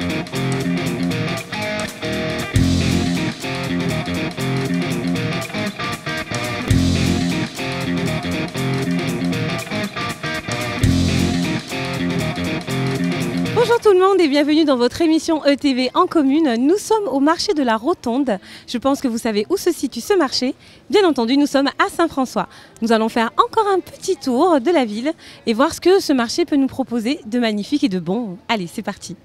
Bonjour tout le monde et bienvenue dans votre émission ETV en commune. Nous sommes au marché de la Rotonde. Je pense que vous savez où se situe ce marché. Bien entendu, nous sommes à Saint-François. Nous allons faire encore un petit tour de la ville et voir ce que ce marché peut nous proposer de magnifique et de bon. Allez, c'est parti.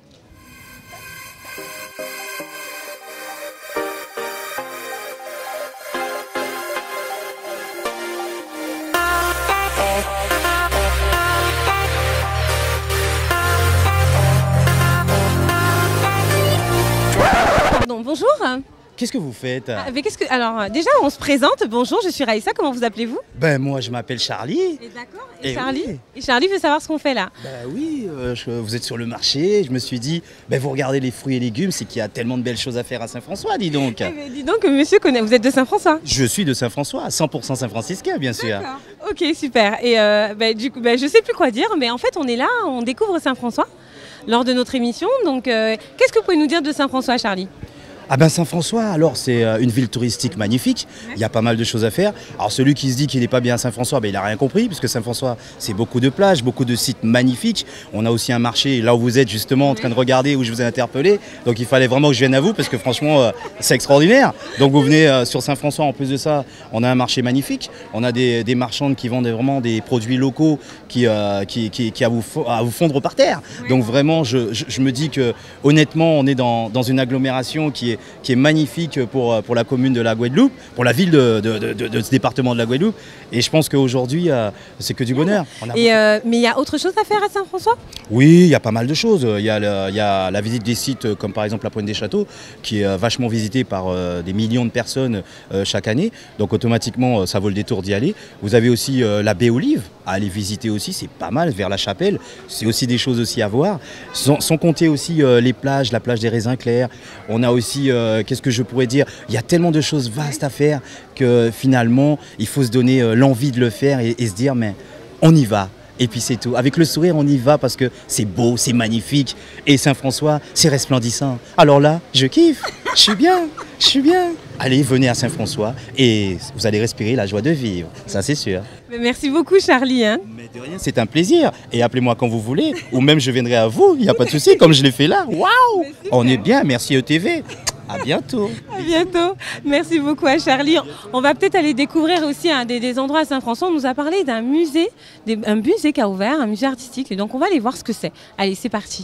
Bonjour. Qu'est-ce que vous faites? Alors déjà on se présente, bonjour, je suis Raïssa, comment vous appelez-vous? Ben moi je m'appelle Charlie. Et d'accord, et Charlie oui. Et Charlie veut savoir ce qu'on fait là. Ben oui, vous êtes sur le marché, je me suis dit, ben vous regardez les fruits et légumes, c'est qu'il y a tellement de belles choses à faire à Saint-François, dis donc. Dis donc, monsieur connaît, vous êtes de Saint-François? Je suis de Saint-François, 100% Saint-Franciscain bien sûr. D'accord, ok super, et du coup je sais plus quoi dire, mais en fait on est là, on découvre Saint-François lors de notre émission, donc qu'est-ce que vous pouvez nous dire de Saint-François, Charlie? Ah ben Saint-François, alors c'est une ville touristique magnifique, il y a pas mal de choses à faire. Alors celui qui se dit qu'il n'est pas bien à Saint-François, ben, il n'a rien compris, puisque Saint-François c'est beaucoup de plages, beaucoup de sites magnifiques. On a aussi un marché, là où vous êtes justement en train de regarder, où je vous ai interpellé. Donc il fallait vraiment que je vienne à vous, parce que franchement c'est extraordinaire. Donc vous venez sur Saint-François, en plus de ça, on a un marché magnifique. On a des marchandes qui vendent vraiment des produits locaux qui à vous fondre par terre. Donc vraiment je me dis que honnêtement on est dans une agglomération qui est magnifique pour la commune de la Guadeloupe, pour la ville de ce département de la Guadeloupe. Et je pense qu'aujourd'hui, c'est que du bonheur. Mais il y a autre chose à faire à Saint-François? Oui, il y a pas mal de choses. Il y a la visite des sites comme par exemple la Pointe des Châteaux, qui est vachement visitée par des millions de personnes chaque année. Donc automatiquement, ça vaut le détour d'y aller. Vous avez aussi la baie Olive à aller visiter aussi, c'est pas mal, vers la Chapelle. C'est aussi des choses aussi à voir. Sans compter aussi les plages, la plage des Raisins Clairs. On a aussi... qu'est-ce que je pourrais dire? Il y a tellement de choses vastes à faire que finalement, il faut se donner l'envie de le faire et se dire, mais on y va. Et puis c'est tout. Avec le sourire, on y va parce que c'est beau, c'est magnifique. Et Saint-François, c'est resplendissant. Alors là, je kiffe. Je suis bien. Je suis bien. Allez, venez à Saint-François et vous allez respirer la joie de vivre. Ça, c'est sûr. Merci beaucoup, Charlie. Mais de rien, c'est un plaisir. Et appelez-moi quand vous voulez. Ou même je viendrai à vous. Il n'y a pas de souci, comme je l'ai fait là. Waouh! On est bien. Merci ETV. À bientôt. À bientôt. Merci beaucoup à Charlie. On va peut-être aller découvrir aussi des endroits à Saint-François. On nous a parlé d'un musée, un musée qui a ouvert, un musée artistique. Et donc on va aller voir ce que c'est. Allez, c'est parti.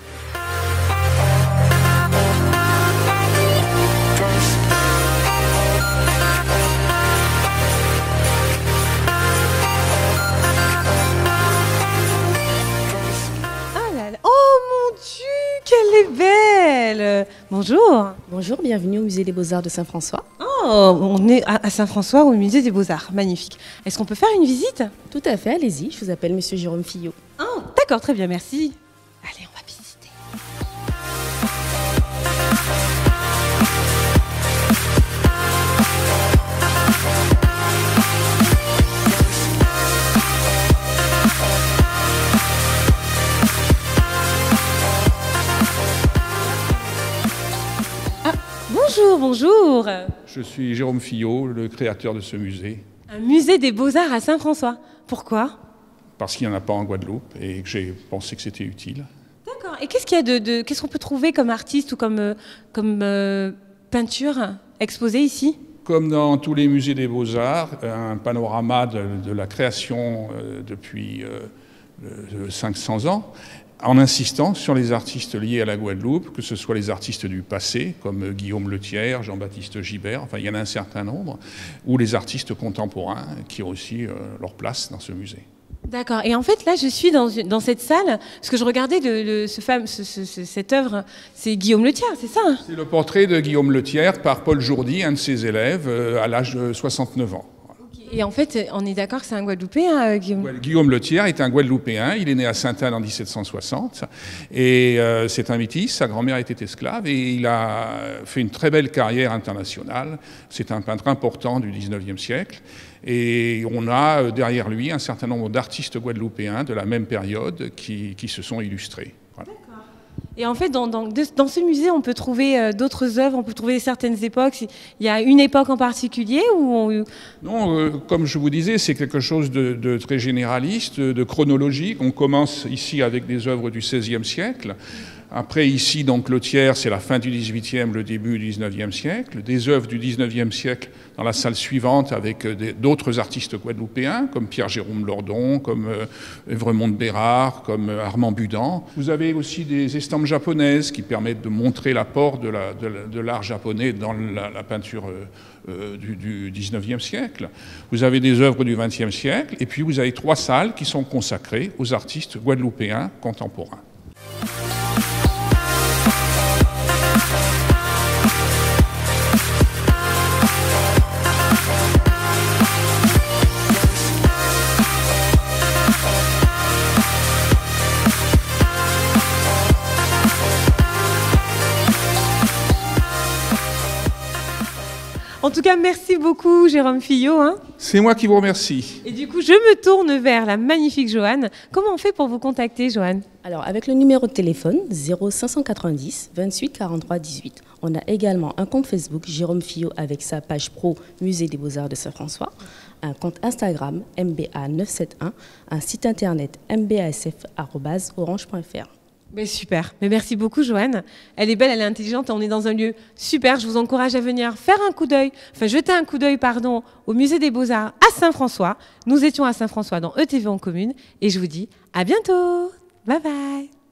Qu'elle est belle! Bonjour! Bonjour, bienvenue au musée des Beaux-Arts de Saint-François. Oh, on est à Saint-François au musée des Beaux-Arts, magnifique. Est-ce qu'on peut faire une visite? Tout à fait, allez-y, je vous appelle Monsieur Jérôme Fillot. Oh, d'accord, très bien, merci. Allez, on va visiter. Bonjour, bonjour. Je suis Jérôme Fillot, le créateur de ce musée. Un musée des Beaux-Arts à Saint-François. Pourquoi? Parce qu'il n'y en a pas en Guadeloupe et que j'ai pensé que c'était utile. D'accord. Et qu'est-ce qu'il y a qu'est-ce qu'on peut trouver comme artiste ou comme peinture exposée ici? Comme dans tous les musées des Beaux-Arts, un panorama de la création depuis 500 ans, en insistant sur les artistes liés à la Guadeloupe, que ce soit les artistes du passé, comme Guillaume Le Thiers, Jean-Baptiste Gibert, enfin il y en a un certain nombre, ou les artistes contemporains qui ont aussi leur place dans ce musée. D'accord. Et en fait, là, je suis dans cette salle, parce que je regardais cette œuvre, c'est Guillaume Le Thiers, c'est ça? C'est le portrait de Guillaume Le Thiers par Paul Jourdi, un de ses élèves, à l'âge de 69 ans. Et en fait, on est d'accord que c'est un Guadeloupéen, Guillaume? Guillaume Le Thiers est un Guadeloupéen, il est né à Sainte-Anne en 1760, et c'est un métis, sa grand-mère était esclave, et il a fait une très belle carrière internationale. C'est un peintre important du 19e siècle, et on a derrière lui un certain nombre d'artistes guadeloupéens de la même période qui se sont illustrés. Voilà. Et en fait, dans ce musée, on peut trouver d'autres œuvres, on peut trouver certaines époques. Il y a une époque en particulier où Non, comme je vous disais, c'est quelque chose de très généraliste, de chronologique. On commence ici avec des œuvres du XVIe siècle. Après, ici, donc, le tiers, c'est la fin du XVIIIe, le début du XIXe siècle. Des œuvres du XIXe siècle dans la salle suivante avec d'autres artistes guadeloupéens, comme Pierre-Jérôme Lordon, comme Évremond de Bérard, comme Armand Budan. Vous avez aussi des estampes japonaises qui permettent de montrer l'apport de l'art japonais dans la peinture du XIXe siècle. Vous avez des œuvres du XXe siècle. Et puis, vous avez 3 salles qui sont consacrées aux artistes guadeloupéens contemporains. En tout cas, merci beaucoup, Jérôme Fillot. C'est moi qui vous remercie. Et du coup, je me tourne vers la magnifique Joanne. Comment on fait pour vous contacter, Joanne? Alors, avec le numéro de téléphone 0590 28 43 18. On a également un compte Facebook, Jérôme Fillot, avec sa page pro Musée des Beaux-Arts de Saint-François, un compte Instagram MBA971, un site internet mbasf@orange.fr. Mais super, mais merci beaucoup Joanne. Elle est belle, elle est intelligente, on est dans un lieu super. Je vous encourage à venir faire un coup d'œil, jeter un coup d'œil, au Musée des Beaux-Arts à Saint-François. Nous étions à Saint-François dans ETV en commune et je vous dis à bientôt. Bye bye.